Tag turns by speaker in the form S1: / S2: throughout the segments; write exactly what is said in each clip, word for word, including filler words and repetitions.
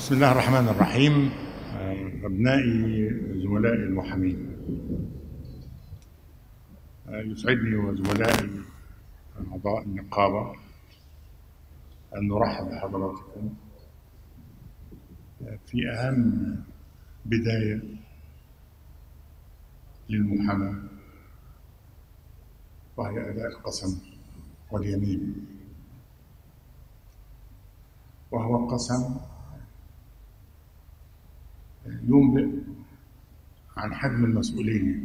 S1: بسم الله الرحمن الرحيم. أبنائي زملائي المحامين، يسعدني وزملائي أعضاء النقابة أن نرحب بحضراتكم في أهم بداية للمحاماة، وهي أداء القسم واليمين، وهو قسم ينبئ عن حجم المسؤولية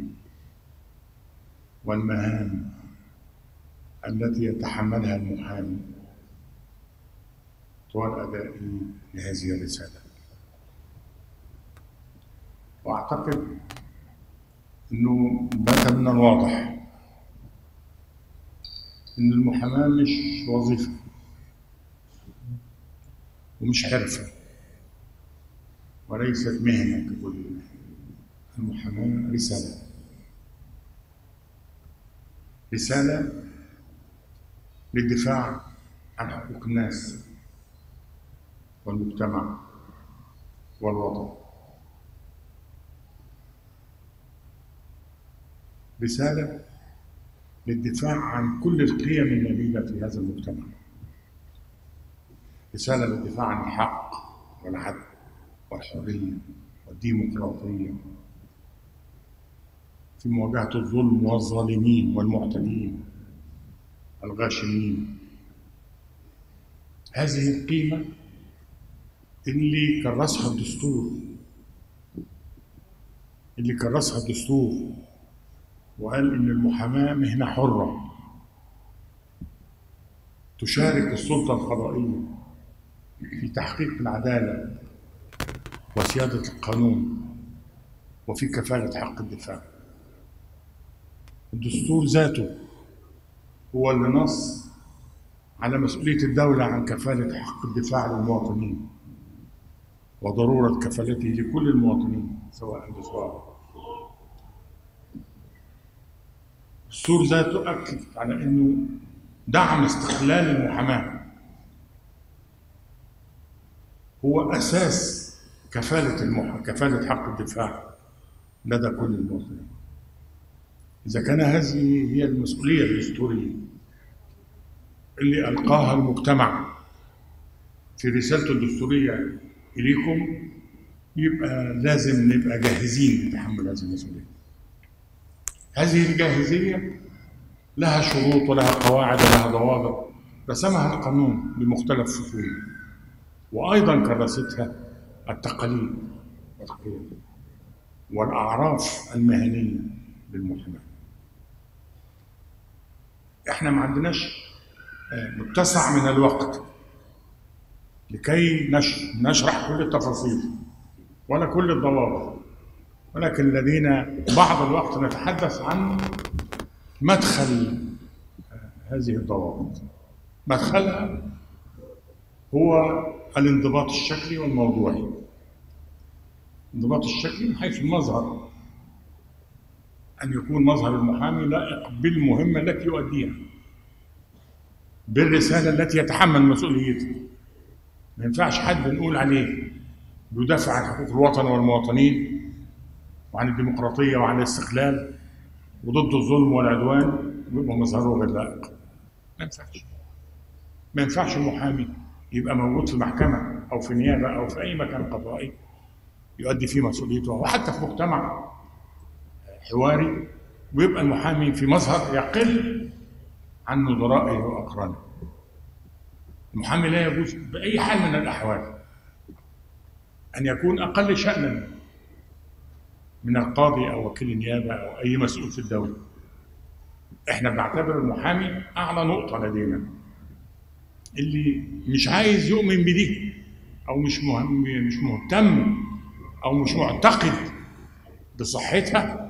S1: والمهام التي يتحملها المحامي طوال أدائه لهذه الرسالة. وأعتقد أنه بات من الواضح أن المحاماة مش وظيفة ومش حرفة وليست مهنة ككل. المحاماة رسالة رسالة للدفاع عن حقوق الناس والمجتمع والوطن، رسالة للدفاع عن كل القيم النبيلة في هذا المجتمع، رسالة للدفاع عن الحق والعدل والحرية والديمقراطية في مواجهة الظلم والظالمين والمعتدين الغاشمين. هذه القيمة اللي كرسها الدستور اللي كرسها الدستور وقال إن المحاماة مهنة حرة تشارك السلطة القضائية في تحقيق العدالة وسيادة القانون وفي كفالة حق الدفاع. الدستور ذاته هو اللي نص على مسؤولية الدولة عن كفالة حق الدفاع للمواطنين وضرورة كفالته لكل المواطنين سواء بسواء. الدستور ذاته أكد على أنه دعم استقلال المحاماة هو أساس كفالة المح... كفالة حق الدفاع لدى كل المواطنين. إذا كان هذه هي المسؤولية الدستورية اللي ألقاها المجتمع في رسالته الدستورية إليكم، يبقى لازم نبقى جاهزين لتحمل هذه المسؤولية. هذه الجاهزية لها شروط ولها قواعد ولها ضوابط رسمها القانون بمختلف فصوله، وأيضا كرستها التقاليد والقيم والأعراف المهنية للمحاماة. احنا ما عندناش متسع من الوقت لكي نشرح كل التفاصيل ولا كل الضوابط، ولكن لدينا بعض الوقت نتحدث عن مدخل هذه الضوابط. مدخلها هو الانضباط الشكلي والموضوعي. الانضباط الشكلي من حيث المظهر، أن يكون مظهر المحامي لائق بالمهمة التي يؤديها، بالرسالة التي يتحمل مسؤوليتها. ما ينفعش حد نقول عليه بيدافع عن حقوق الوطن والمواطنين وعن الديمقراطية وعن الاستقلال وضد الظلم والعدوان ويبقى مظهره غير لائق. ما ينفعش. ما ينفعش المحامي يبقى موجود في محكمة أو في نيابة أو في أي مكان قضائي يؤدي فيه مسؤوليته، وحتى في مجتمع حواري، ويبقى المحامي في مظهر يقل عن نظرائه وأقرانه. المحامي لا يجوز بأي حال من الأحوال أن يكون أقل شأنا من القاضي أو وكيل النيابة أو أي مسؤول في الدولة. إحنا بنعتبر المحامي أعلى نقطة لدينا. اللي مش عايز يؤمن بدي أو مش مهم مش مهتم أو مش معتقد بصحتها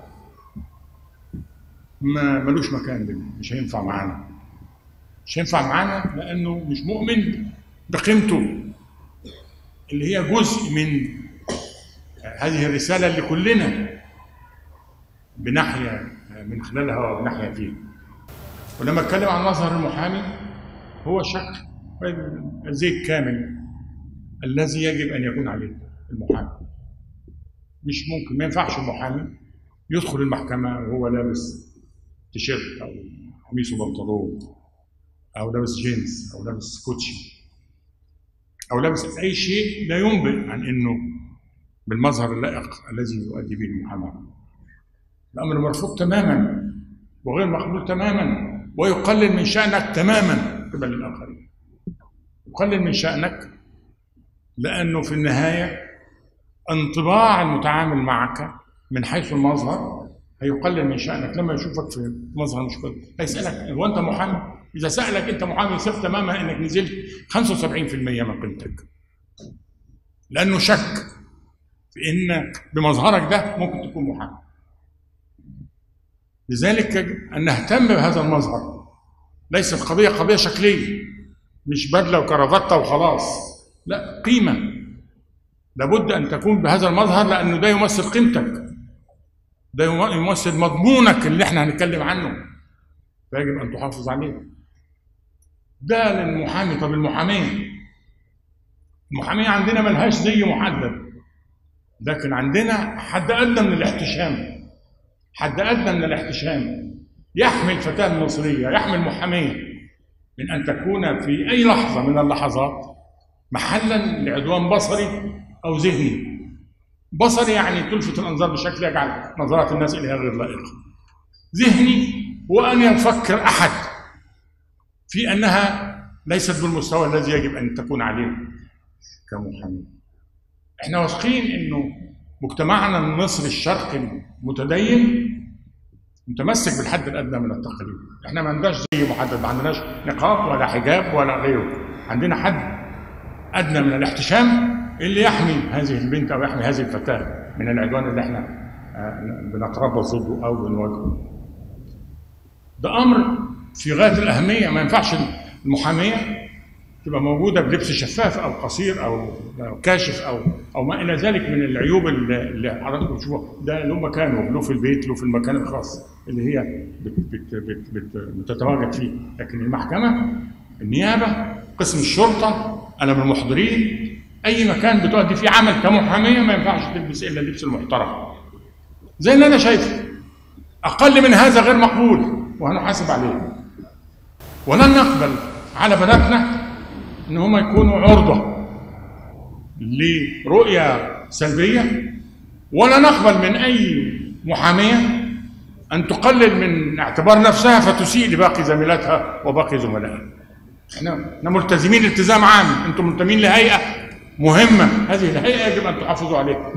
S1: ما ملوش مكان دي. مش هينفع معانا مش هينفع معانا لأنه مش مؤمن بقيمته اللي هي جزء من هذه الرسالة اللي كلنا بنحيا من خلالها وبنحيا فيها. ولما اتكلم عن مظهر المحامي هو شكل الزي الكامل الذي يجب ان يكون عليه المحامي. مش ممكن، ما ينفعش المحامي يدخل المحكمه وهو لابس تيشيرت او قميص وبنطلون او لابس جينز او لابس كوتشي او لابس اي شيء لا ينبئ عن انه بالمظهر اللائق الذي يؤدي به المحاماه. الامر مرفوض تماما وغير مقبول تماما، ويقلل من شأنك تماما قبل الآخرين. يقلل من شأنك لأنه في النهاية انطباع المتعامل معك من حيث المظهر هيقلل من شأنك. لما يشوفك في مظهر مش كويس هيسألك هو أنت محامي؟ إذا سألك أنت محامي ثق تماما أنك نزلت خمسة وسبعين بالمئة من قيمتك، لأنه شك في أنك بمظهرك ده ممكن تكون محامي. لذلك يجب أن نهتم بهذا المظهر. ليست قضية قضية شكلية، مش بدلة وكرافتة وخلاص، لا، قيمة. لابد أن تكون بهذا المظهر لأنه ده يمثل قيمتك، ده يمثل مضمونك اللي احنا هنتكلم عنه، فيجب أن تحافظ عليه. ده للمحامي. طب المحامية، المحامية عندنا ملهاش زي محدد، لكن عندنا حد أدنى من الاحتشام. حد أدنى من الاحتشام يحمي الفتاة المصرية، يحمي المحامية من أن تكون في أي لحظة من اللحظات محلا لعدوان بصري أو ذهني. بصري يعني تلفت الأنظار بشكل يجعل نظرات الناس إليها غير لائقة. ذهني هو أن يفكر أحد في أنها ليست بالمستوى الذي يجب أن تكون عليه كمحامي. إحنا واثقين إنه مجتمعنا المصري الشرقي المتدين متمسك بالحد الادنى من التقاليد. احنا ما عندناش زي محدد، ما عندناش نقاب ولا حجاب ولا غيره، عندنا حد ادنى من الاحتشام اللي يحمي هذه البنت او يحمي هذه الفتاه من العدوان اللي احنا بنتربص ضده او بنواجهه. ده امر في غايه الاهميه. ما ينفعش المحاميه تبقى موجوده بلبس شفاف او قصير او كاشف او او ما الى ذلك من العيوب اللي حضراتكم بتشوفوها. ده له مكانه، له في البيت، له في المكان الخاص اللي هي بت بت بت بت بتتواجد فيه. لكن المحكمه، النيابه، قسم الشرطه، انا من المحضرين، اي مكان بتؤدي فيه عمل كمحاميه ما ينفعش تلبس الا اللبس المحترم زي اللي انا شايفه. اقل من هذا غير مقبول وهنحاسب عليه. ولن نقبل على بناتنا ان هم يكونوا عرضه لرؤيه سلبيه، ولا نقبل من اي محاميه ان تقلل من اعتبار نفسها فتسيء لباقي زميلاتها وباقي زملائها. احنا احنا ملتزمين التزام عام، انتم منتمين لهيئه مهمه، هذه الهيئه يجب ان تحافظوا عليها.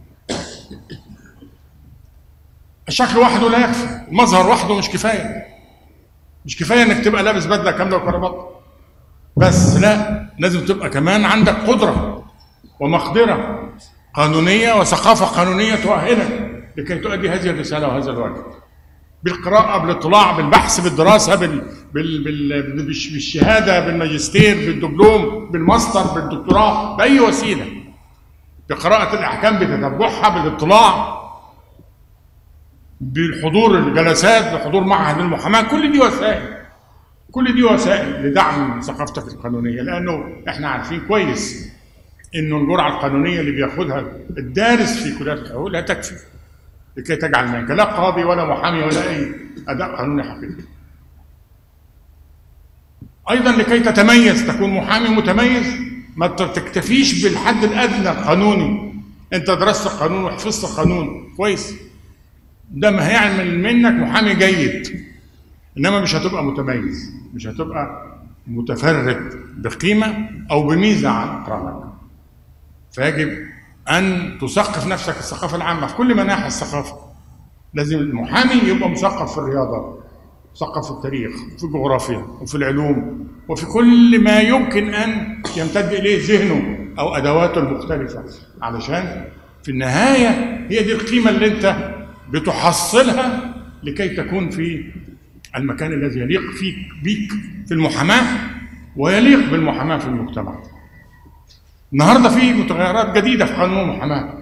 S1: الشكل وحده لا يكفي، المظهر وحده مش كفايه. مش كفايه انك تبقى لابس بدله كامله وكرافته بس، لا، لازم تبقى كمان عندك قدره ومقدره قانونيه وثقافه قانونيه تؤهلك لكي تؤدي هذه الرساله وهذا الواجب. بالقراءه، بالاطلاع، بالبحث، بالدراسه، بال... بال... بال... بالشهاده، بالماجستير، بالدبلوم، بالماستر، بالدكتوراه، باي وسيله. بقراءه الاحكام، بتتبعها، بالاطلاع، بالحضور الجلسات، بحضور معهد المحاماه. كل دي وسائل، كل دي وسائل لدعم ثقافتك القانونيه، لانه احنا عارفين كويس انه الجرعه القانونيه اللي بياخدها الدارس في كليات الحقوق لا تكفي لكي تجعل منك لا قاضي ولا محامي ولا اي اداء قانوني حقيقي. ايضا لكي تتميز، تكون محامي متميز، ما تكتفيش بالحد الادنى القانوني. انت درست القانون وحفظت القانون كويس، ده ما هيعمل منك محامي جيد، انما مش هتبقى متميز، مش هتبقى متفرد بقيمه او بميزه عن اقرانك. فيجب ان تثقف نفسك الثقافه العامه في كل مناحي الثقافه. لازم المحامي يبقى مثقف في الرياضه، مثقف في التاريخ، وفي الجغرافيا، وفي العلوم، وفي كل ما يمكن ان يمتد اليه ذهنه او ادواته المختلفه، علشان في النهايه هي دي القيمه اللي انت بتحصلها لكي تكون في المكان الذي يليق فيك بيك في المحاماه ويليق بالمحاماه في المجتمع. النهارده في متغيرات جديده في قانون المحاماه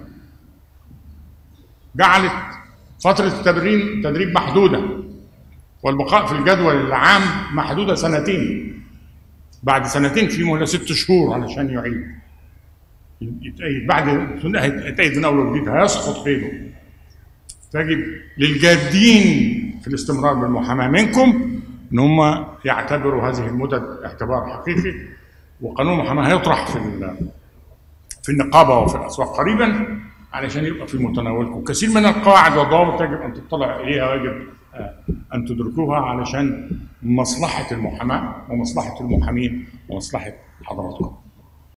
S1: جعلت فتره التدريب تدريب محدوده والبقاء في الجدول العام محدوده سنتين. بعد سنتين في مهله ست شهور علشان يعيد. يتأيد بعد يتأيد من اول وجديد هيسقط قيده. تجب للجادين في الاستمرار بالمحاماه منكم ان هم يعتبروا هذه المدد اعتبار حقيقي، وقانون المحاماه هيطرح في في النقابه وفي الاسواق قريبا علشان يبقى في متناولكم. كثير من القواعد والضوابط يجب ان تطلع اليها ويجب ان تدركوها علشان مصلحه المحاماه ومصلحه المحامين ومصلحه حضراتكم.